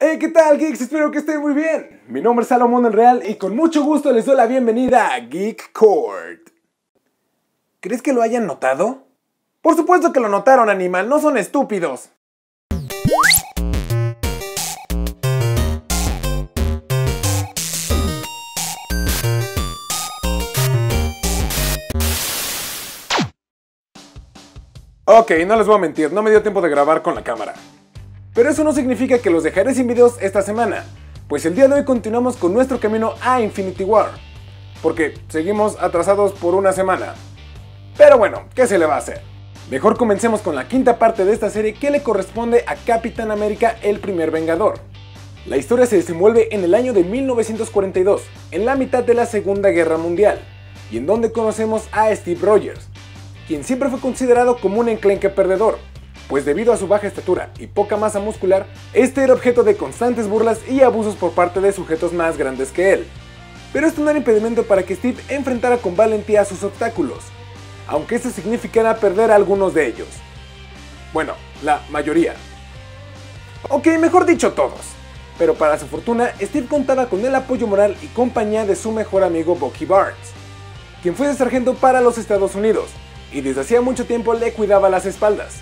Hey, ¿qué tal, geeks? Espero que estén muy bien. Mi nombre es Salomón el Real y con mucho gusto les doy la bienvenida a Geek Court. ¿Crees que lo hayan notado? Por supuesto que lo notaron, animal, no son estúpidos. Ok, no les voy a mentir, no me dio tiempo de grabar con la cámara. Pero eso no significa que los dejaré sin videos esta semana, pues el día de hoy continuamos con nuestro camino a Infinity War, porque seguimos atrasados por una semana. Pero bueno, ¿qué se le va a hacer? Mejor comencemos con la quinta parte de esta serie que le corresponde a Capitán América, el primer Vengador. La historia se desenvuelve en el año de 1942, en la mitad de la Segunda Guerra Mundial, y en donde conocemos a Steve Rogers, quien siempre fue considerado como un enclenque perdedor, pues debido a su baja estatura y poca masa muscular, este era objeto de constantes burlas y abusos por parte de sujetos más grandes que él. Pero esto no era impedimento para que Steve enfrentara con valentía sus obstáculos, aunque esto significara perder a algunos de ellos. Bueno, la mayoría. Ok, mejor dicho todos. Pero para su fortuna, Steve contaba con el apoyo moral y compañía de su mejor amigo Bucky Barnes, quien fue de sargento para los Estados Unidos, y desde hacía mucho tiempo le cuidaba las espaldas.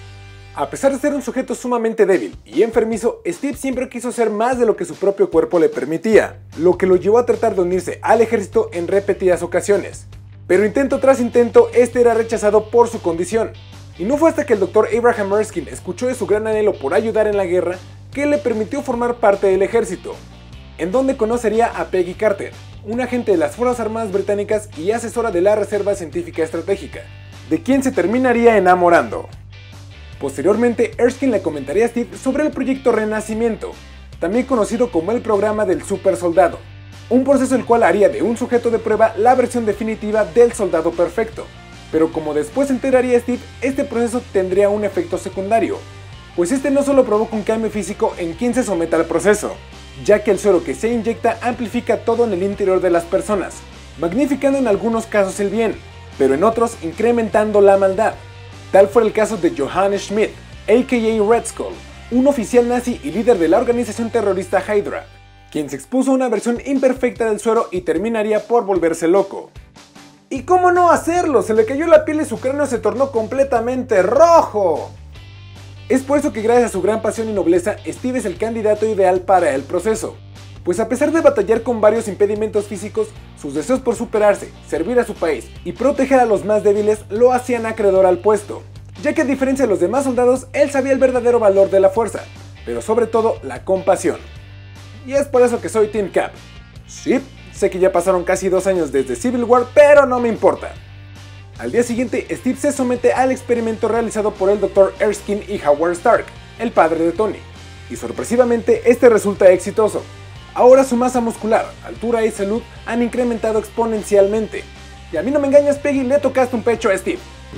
A pesar de ser un sujeto sumamente débil y enfermizo, Steve siempre quiso ser más de lo que su propio cuerpo le permitía, lo que lo llevó a tratar de unirse al ejército en repetidas ocasiones. Pero intento tras intento, este era rechazado por su condición. Y no fue hasta que el Dr. Abraham Erskine escuchó de su gran anhelo por ayudar en la guerra que le permitió formar parte del ejército, en donde conocería a Peggy Carter, un agente de las Fuerzas Armadas Británicas y asesora de la Reserva Científica Estratégica, de quien se terminaría enamorando. Posteriormente, Erskine le comentaría a Steve sobre el proyecto Renacimiento, también conocido como el programa del Super Soldado, un proceso el cual haría de un sujeto de prueba la versión definitiva del soldado perfecto. Pero como después se enteraría Steve, este proceso tendría un efecto secundario, pues este no solo provoca un cambio físico en quien se someta al proceso, ya que el suero que se inyecta amplifica todo en el interior de las personas, magnificando en algunos casos el bien, pero en otros incrementando la maldad. Tal fue el caso de Johannes Schmidt, a.k.a. Red Skull, un oficial nazi y líder de la organización terrorista Hydra, quien se expuso a una versión imperfecta del suero y terminaría por volverse loco. ¿Y cómo no hacerlo? Se le cayó la piel y su cráneo se tornó completamente rojo. Es por eso que gracias a su gran pasión y nobleza, Steve es el candidato ideal para el proceso, pues a pesar de batallar con varios impedimentos físicos, sus deseos por superarse, servir a su país y proteger a los más débiles lo hacían acreedor al puesto, ya que a diferencia de los demás soldados, él sabía el verdadero valor de la fuerza, pero sobre todo la compasión. Y es por eso que soy Team Cap. Sí, sé que ya pasaron casi 2 años desde Civil War, pero no me importa. Al día siguiente, Steve se somete al experimento realizado por el Dr. Erskine y Howard Stark, el padre de Tony, y sorpresivamente este resulta exitoso. Ahora su masa muscular, altura y salud han incrementado exponencialmente. Y a mí no me engañas, Peggy, le tocaste un pecho a Steve.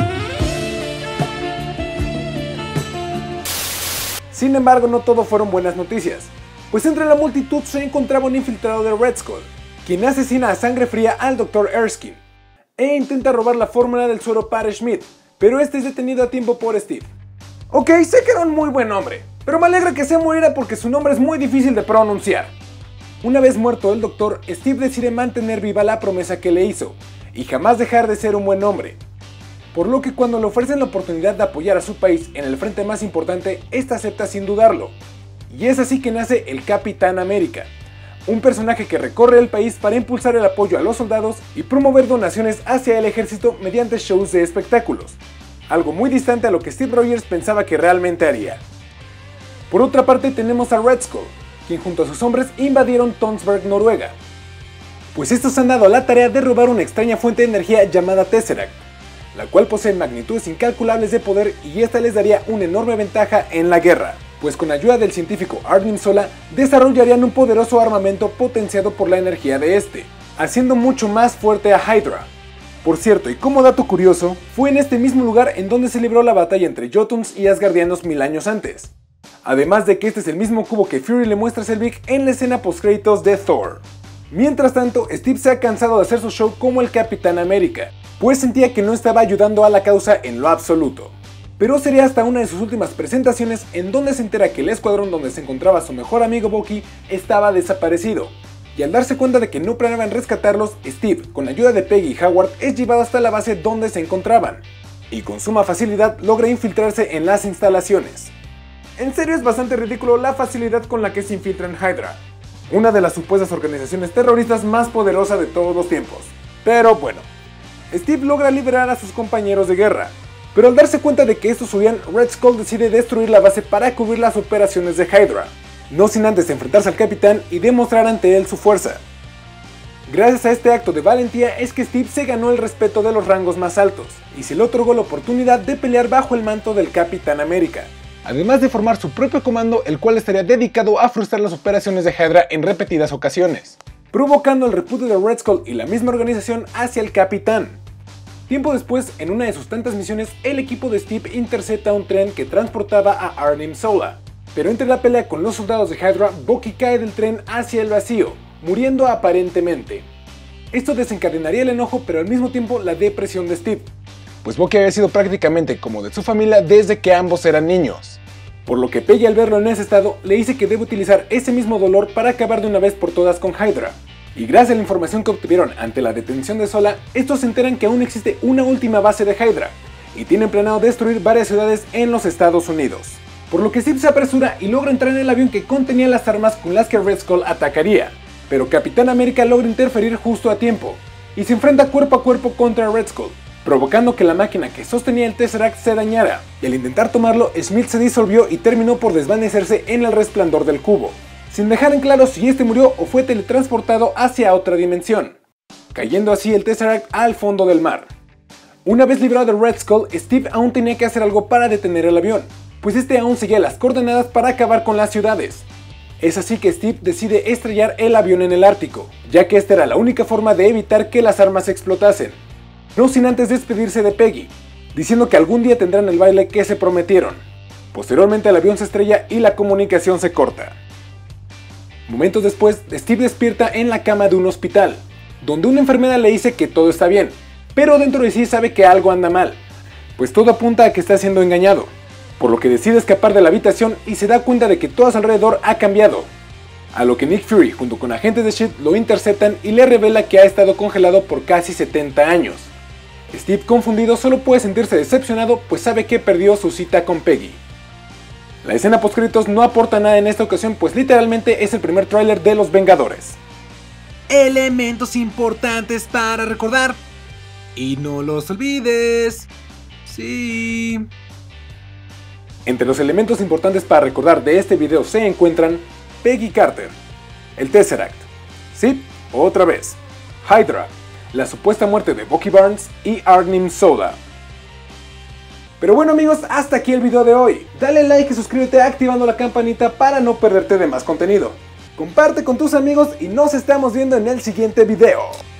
Sin embargo, no todo fueron buenas noticias, pues entre la multitud se encontraba un infiltrado de Red Skull, quien asesina a sangre fría al Dr. Erskine, e intenta robar la fórmula del suero para Schmidt, pero este es detenido a tiempo por Steve. Ok, sé que era un muy buen hombre, pero me alegra que se muriera porque su nombre es muy difícil de pronunciar. Una vez muerto el doctor, Steve decide mantener viva la promesa que le hizo, y jamás dejar de ser un buen hombre. Por lo que cuando le ofrecen la oportunidad de apoyar a su país en el frente más importante, este acepta sin dudarlo. Y es así que nace el Capitán América, un personaje que recorre el país para impulsar el apoyo a los soldados y promover donaciones hacia el ejército mediante shows de espectáculos, algo muy distante a lo que Steve Rogers pensaba que realmente haría. Por otra parte tenemos a Red Skull, quien junto a sus hombres invadieron Tønsberg, Noruega, pues estos han dado a la tarea de robar una extraña fuente de energía llamada Tesseract, la cual posee magnitudes incalculables de poder y esta les daría una enorme ventaja en la guerra, pues con ayuda del científico Arnim Zola desarrollarían un poderoso armamento potenciado por la energía de este, haciendo mucho más fuerte a Hydra. Por cierto, y como dato curioso, fue en este mismo lugar en donde se libró la batalla entre Jotuns y Asgardianos 1000 años antes. Además de que este es el mismo cubo que Fury le muestra a Selvig en la escena postcréditos de Thor. Mientras tanto, Steve se ha cansado de hacer su show como el Capitán América, pues sentía que no estaba ayudando a la causa en lo absoluto. pero sería hasta una de sus últimas presentaciones en donde se entera que el escuadrón donde se encontraba su mejor amigo Bucky estaba desaparecido. Y al darse cuenta de que no planeaban rescatarlos, Steve, con la ayuda de Peggy y Howard, es llevado hasta la base donde se encontraban, y con suma facilidad logra infiltrarse en las instalaciones. En serio es bastante ridículo la facilidad con la que se infiltra en Hydra, una de las supuestas organizaciones terroristas más poderosas de todos los tiempos. Pero bueno, Steve logra liberar a sus compañeros de guerra, pero al darse cuenta de que estos huían, Red Skull decide destruir la base para cubrir las operaciones de Hydra, no sin antes enfrentarse al capitán y demostrar ante él su fuerza. Gracias a este acto de valentía es que Steve se ganó el respeto de los rangos más altos, y se le otorgó la oportunidad de pelear bajo el manto del Capitán América, además de formar su propio comando, el cual estaría dedicado a frustrar las operaciones de Hydra en repetidas ocasiones, provocando el repudio de Red Skull y la misma organización hacia el Capitán. Tiempo después, en una de sus tantas misiones, el equipo de Steve intercepta un tren que transportaba a Arnim Zola, pero entre la pelea con los soldados de Hydra, Bucky cae del tren hacia el vacío, muriendo aparentemente. Esto desencadenaría el enojo, pero al mismo tiempo la depresión de Steve, pues Bucky había sido prácticamente como de su familia desde que ambos eran niños. Por lo que Peggy, al verlo en ese estado, le dice que debe utilizar ese mismo dolor para acabar de una vez por todas con Hydra. Y gracias a la información que obtuvieron ante la detención de Zola, estos se enteran que aún existe una última base de Hydra, y tienen planeado destruir varias ciudades en los Estados Unidos. Por lo que Steve se apresura y logra entrar en el avión que contenía las armas con las que Red Skull atacaría, pero Capitán América logra interferir justo a tiempo, y se enfrenta cuerpo a cuerpo contra Red Skull, provocando que la máquina que sostenía el Tesseract se dañara, y al intentar tomarlo, Smith se disolvió y terminó por desvanecerse en el resplandor del cubo, sin dejar en claro si este murió o fue teletransportado hacia otra dimensión, cayendo así el Tesseract al fondo del mar. Una vez librado de Red Skull, Steve aún tenía que hacer algo para detener el avión, pues este aún seguía las coordenadas para acabar con las ciudades. Es así que Steve decide estrellar el avión en el Ártico, ya que esta era la única forma de evitar que las armas explotasen. No sin antes despedirse de Peggy, diciendo que algún día tendrán el baile que se prometieron. Posteriormente el avión se estrella y la comunicación se corta. Momentos después, Steve despierta en la cama de un hospital, donde una enfermera le dice que todo está bien, pero dentro de sí sabe que algo anda mal, pues todo apunta a que está siendo engañado, por lo que decide escapar de la habitación y se da cuenta de que todo a su alrededor ha cambiado. A lo que Nick Fury junto con agentes de S.H.I.E.L.D. lo interceptan y le revela que ha estado congelado por casi 70 años. Steve, confundido, solo puede sentirse decepcionado pues sabe que perdió su cita con Peggy. La escena postcréditos no aporta nada en esta ocasión pues literalmente es el primer tráiler de Los Vengadores. Elementos importantes para recordar. Y no los olvides. Sí. Entre los elementos importantes para recordar de este video se encuentran Peggy Carter, el Tesseract, sí, otra vez, Hydra, la supuesta muerte de Bucky Barnes y Arnim Zola. Pero bueno amigos, hasta aquí el video de hoy. Dale like y suscríbete activando la campanita para no perderte de más contenido. Comparte con tus amigos y nos estamos viendo en el siguiente video.